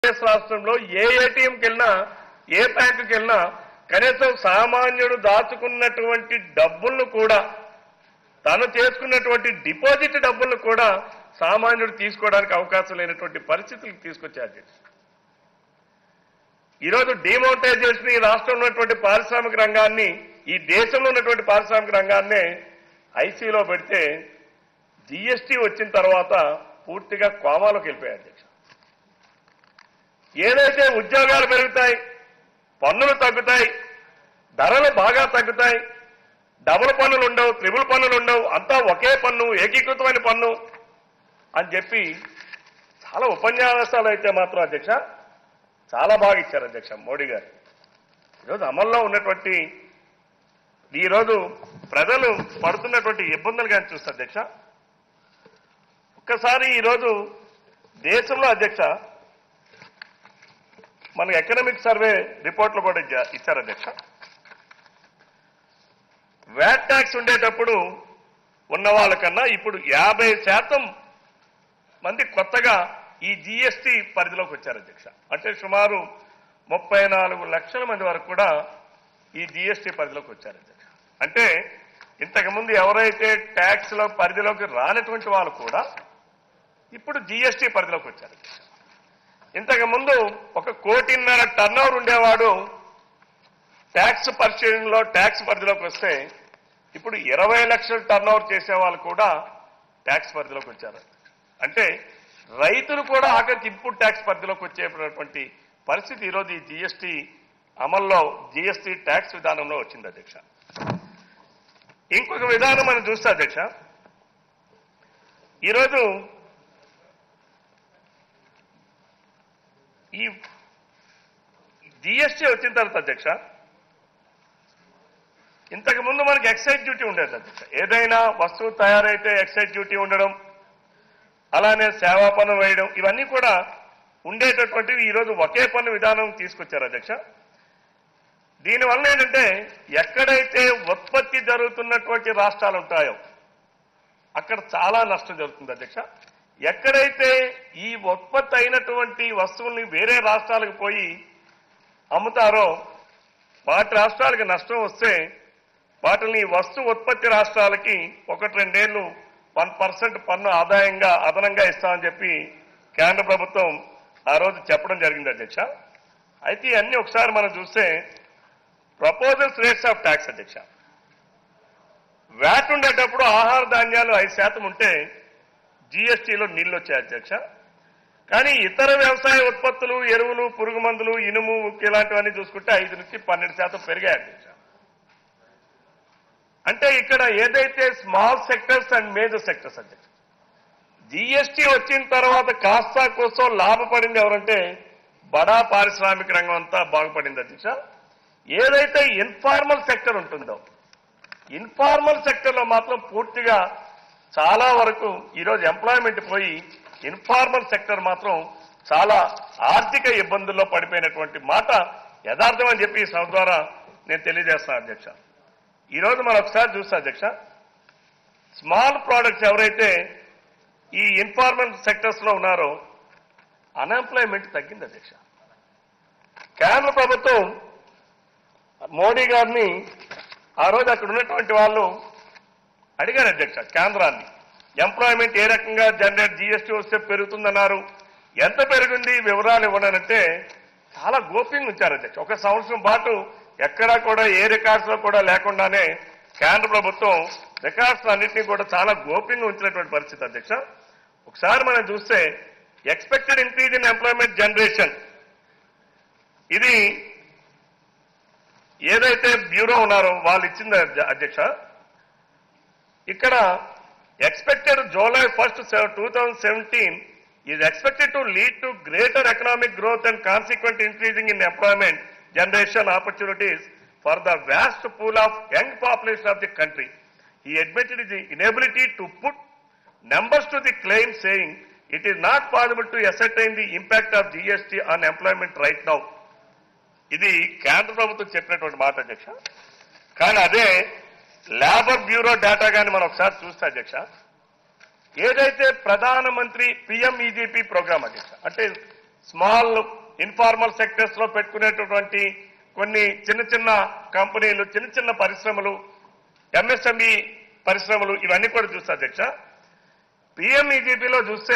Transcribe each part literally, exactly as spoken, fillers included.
రాష్ట్రంలో ఏ ఏటీఎంకి వెళ్ళినా ఏ బ్యాంకుకి వెళ్ళినా కనీసం సామాన్యుడు దాచుకున్నటువంటి డబ్బులను కూడా తను చేసుకున్నటువంటి డిపాజిట్ డబ్బులను కూడా సామాన్యుడు తీసుకోవడానికి అవకాశం లేనటువంటి పరిస్థితులకు తీసుకొచ్చారు. ఈరోజు డిమోనిటైజేషన్ ఈ రాష్ట్రంలో ఉన్నటువంటి పారిశ్రామిక రంగాన్ని ఈ దేశంలో ఉన్నటువంటి పారిశ్రామిక రంగాన్నే ఐసీలో పెడితే జీఎస్టీ వచ్చిన తర్వాత పూర్తిగా కోమాలోకి వెళ్ళిపోయారు అధ్యక్ష. ఏదైతే ఉద్యోగాలు పెరుగుతాయి, పన్నులు తగ్గుతాయి, ధరలు బాగా తగ్గుతాయి, డబుల్ పన్నులు ఉండవు, త్రిబుల్ పన్నులు ఉండవు, అంతా ఒకే పన్ను, ఏకీకృతమైన పన్ను అని చెప్పి చాలా ఉపన్యాసాలు అయితే మాత్రం అధ్యక్ష చాలా బాగా ఇచ్చారు అధ్యక్ష మోడీ గారు. ఈరోజు అమల్లో ఉన్నటువంటి ఈరోజు ప్రజలు పడుతున్నటువంటి ఇబ్బందులు కానీ చూస్తే అధ్యక్ష, ఒక్కసారి ఈరోజు దేశంలో అధ్యక్ష మనకు ఎకనామిక్ సర్వే రిపోర్ట్లు కూడా ఇచ్చారు అధ్యక్ష. వ్యాట్ ట్యాక్స్ ఉండేటప్పుడు ఉన్న వాళ్ళకన్నా ఇప్పుడు యాభై శాతం మంది కొత్తగా ఈ జీఎస్టీ పరిధిలోకి వచ్చారు అధ్యక్ష. అంటే సుమారు ముప్పై నాలుగు లక్షల మంది వరకు కూడా ఈ జీఎస్టీ పరిధిలోకి వచ్చారు అధ్యక్ష. అంటే ఇంతకుముందు ఎవరైతే ట్యాక్స్ లో పరిధిలోకి రానటువంటి వాళ్ళు కూడా ఇప్పుడు జీఎస్టీ పరిధిలోకి వచ్చారు అధ్యక్ష. ఇంతకు ముందు ఒక కోటిన్నర టర్న్ ఓవర్ ఉండేవాడు ట్యాక్స్ పరిశీలనలో ట్యాక్స్ పరిధిలోకి వస్తే ఇప్పుడు ఇరవై లక్షల టర్న్ ఓవర్ చేసే వాళ్ళు కూడా ట్యాక్స్ పరిధిలోకి వచ్చారు. అంటే రైతులు కూడా ఆఖరికి ఇన్పుట్ ట్యాక్స్ పరిధిలోకి వచ్చేటటువంటి పరిస్థితి ఈరోజు ఈ జీఎస్టీ అమల్లో జీఎస్టీ ట్యాక్స్ విధానంలో వచ్చింది అధ్యక్ష. ఇంకొక విధానం మనం చూస్తే అధ్యక్ష, ఈరోజు ఈ జీఎస్టీ వచ్చిన తర్వాత అధ్యక్ష ఇంతకు ముందు మనకి ఎక్సైజ్ డ్యూటీ ఉండేది అధ్యక్ష. ఏదైనా వస్తువు తయారైతే ఎక్సైజ్ డ్యూటీ ఉండడం, అలానే సేవా పన్ను వేయడం, ఇవన్నీ కూడా ఉండేటటువంటివి ఈరోజు ఒకే పన్ను విధానం తీసుకొచ్చారు అధ్యక్ష. దీనివల్ల ఏంటంటే ఎక్కడైతే ఉత్పత్తి జరుగుతున్నటువంటి రాష్ట్రాలు ఉంటాయో అక్కడ చాలా నష్టం జరుగుతుంది అధ్యక్ష. ఎక్కడైతే ఈ ఉత్పత్తి అయినటువంటి వస్తువుల్ని వేరే రాష్ట్రాలకు పోయి అమ్ముతారో వాటి రాష్ట్రాలకి నష్టం వస్తే వాటిని వస్తు ఉత్పత్తి రాష్ట్రాలకి ఒకటి రెండేళ్లు వన్ పర్సెంట్ పన్ను ఆదాయంగా అదనంగా ఇస్తామని చెప్పి కేంద్ర ప్రభుత్వం ఆ రోజు చెప్పడం జరిగింది అధ్యక్ష. అయితే ఇవన్నీ ఒకసారి మనం చూస్తే ప్రపోజల్స్ రేట్స్ ఆఫ్ ట్యాక్స్ అధ్యక్ష. వ్యాట్ ఉండేటప్పుడు ఆహార ధాన్యాలు ఐదు శాతం ఉంటే జీఎస్టీలో నీళ్లు వచ్చాయి అధ్యక్ష. కానీ ఇతర వ్యవసాయ ఉత్పత్తులు, ఎరువులు, పురుగు మందులు, ఇనుము, ఇలాంటివన్నీ చూసుకుంటే ఐదు నుంచి పన్నెండు శాతం పెరిగాయి అధ్యక్ష. అంటే ఇక్కడ ఏదైతే small sectors and major sectors అధ్యక్ష జీఎస్టీ వచ్చిన తర్వాత కాస్తా కోసం లాభపడింది ఎవరంటే బడా పారిశ్రామిక రంగం అంతా బాగుపడింది అధ్యక్ష. ఏదైతే ఇన్ఫార్మల్ సెక్టర్ ఉంటుందో ఇన్ఫార్మల్ సెక్టర్లో మాత్రం పూర్తిగా చాలా వరకు ఈరోజు ఎంప్లాయ్మెంట్ పోయి ఇన్ఫార్మల్ సెక్టర్ మాత్రం చాలా ఆర్థిక ఇబ్బందుల్లో పడిపోయినటువంటి మాట యథార్థం అని చెప్పి ఈ సభ ద్వారా నేను తెలియజేస్తాను అధ్యక్ష. ఈరోజు మనం ఒకసారి చూస్తాం అధ్యక్ష, స్మాల్ ప్రోడక్ట్స్ ఎవరైతే ఈ ఇన్ఫార్మల్ సెక్టర్స్ లో ఉన్నారో అన్ఎంప్లాయ్మెంట్ తగ్గింది అధ్యక్ష. కేంద్ర ప్రభుత్వం మోడీ గారిని ఆ రోజు అక్కడ ఉన్నటువంటి వాళ్ళు అడిగారు అధ్యక్ష కేంద్రాన్ని, ఎంప్లాయ్మెంట్ ఏ రకంగా జనరేట్ జీఎస్టీ వస్తే పెరుగుతుందన్నారు, ఎంత పెరిగింది వివరాలు ఇవ్వడానంటే చాలా గోప్యంగా ఉంచారు అధ్యక్ష. ఒక సంవత్సరం పాటు ఎక్కడా కూడా ఏ రికార్డ్స్ లో కూడా లేకుండానే కేంద్ర ప్రభుత్వం రికార్డ్స్ అన్నింటినీ కూడా చాలా గోప్యంగా ఉంచినటువంటి పరిస్థితి అధ్యక్ష. ఒకసారి మనం చూస్తే expected increase in employment generation, ఇది ఏదైతే బ్యూరో ఉన్నారో వాళ్ళు ఇచ్చింది అధ్యక్ష. ఇక్కడ expected July first two thousand seventeen is expected to lead to greater economic growth and consequent increasing in employment generation opportunities for the vast pool of young population of the country. He admitted the inability to put numbers to the claim, saying it is not possible to ascertain the impact of G S T on employment right now. ఇది కేంద్ర ప్రభుత్వం చెప్పినటువంటి మాట అధ్యక్ష. కానీ అదే labour bureau data కానీ మనం ఒకసారి చూస్తే అధ్యక్ష, ఏదైతే ప్రధానమంత్రి పిఎంఈజీపీ ప్రోగ్రామ్ అధ్యక్ష, అంటే స్మాల్ ఇన్ఫార్మల్ సెక్టర్స్ లో పెట్టుకునేటటువంటి కొన్ని చిన్న చిన్న కంపెనీలు, చిన్న చిన్న పరిశ్రమలు, ఎంఎస్ఎంఈ పరిశ్రమలు ఇవన్నీ కూడా చూస్తా అధ్యక్ష. పిఎంఈజీపీలో చూస్తే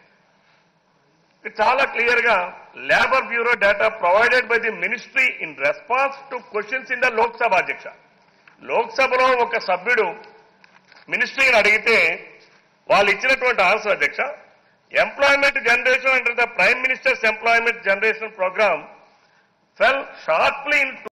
చాలా క్లియర్ గా labour bureau data provided by the ministry in response to questions in the Lok Sabha అధ్యక్ష. లోక్సభలో ఒక సభ్యుడు మినిస్ట్రీని అడిగితే వాళ్ళు ఇచ్చినటువంటి ఆన్సర్ అధ్యక్ష, employment generation under the prime minister's employment generation programme fell sharply in